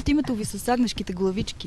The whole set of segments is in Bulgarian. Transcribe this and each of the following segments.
всъщност името ви с агнешките главички?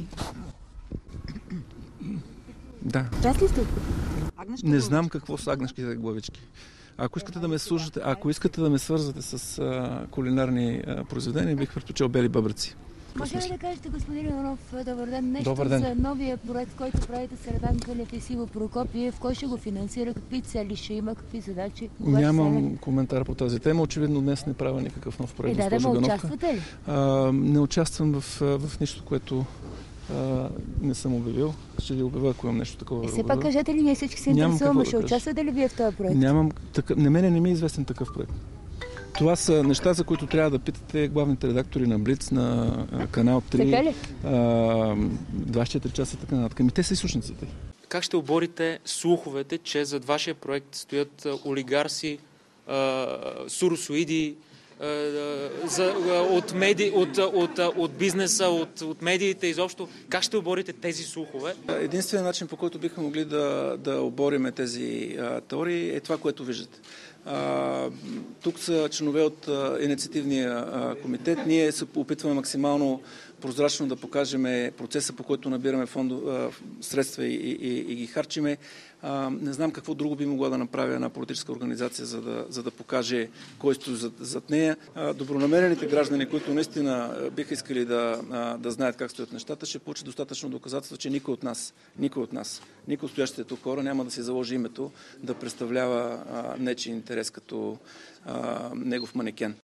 Да. Част ли сте от Не знам какво са агнешките главички. Ако искате да ме слушате, ако искате да ме свързвате с кулинарни произведения, бих предпочел бели бъбреци. Може ли да кажете, господин Иванов, добър ден, нещо Добър ден. за новия проект, който правите с Радан Кълев и Сиво Прокопиев? Кой ще го финансира? Какви цели ще има? Какви задачи? Нямам коментар по тази тема. Очевидно днес не правя никакъв нов проект. Да, участвате ли? Не участвам в нищо, което не съм обявил. Ще ви обявя, ако имам нещо такова. Все пак кажете ли, ние всички се интересуваме, ще участвате ли вие в този проект? На мене не ми е известен такъв проект. Това са неща, за които трябва да питате главните редактори на Блиц, на Канал 3, така ли? 24 часа и така нататък. Те са източниците. Как ще оборите слуховете, че зад вашия проект стоят олигарси, суросоиди, от бизнеса, от медиите изобщо? Как ще оборите тези слухове? Единственият начин, по който бихме могли да обориме тези теории, е това, което виждате. Тук са членове от инициативния комитет. Ние се опитваме максимално прозрачно да покажем процеса, по който набираме средства и ги харчиме. Не знам какво друго би могла да направя една политическа организация, за да покаже кой стои зад нея. Добронамерените граждани, които наистина биха искали да знаят как стоят нещата, ще получат достатъчно доказателство, че никой от стоящите тук хора няма да си заложи името да представлява нечий интерес като негов манекен.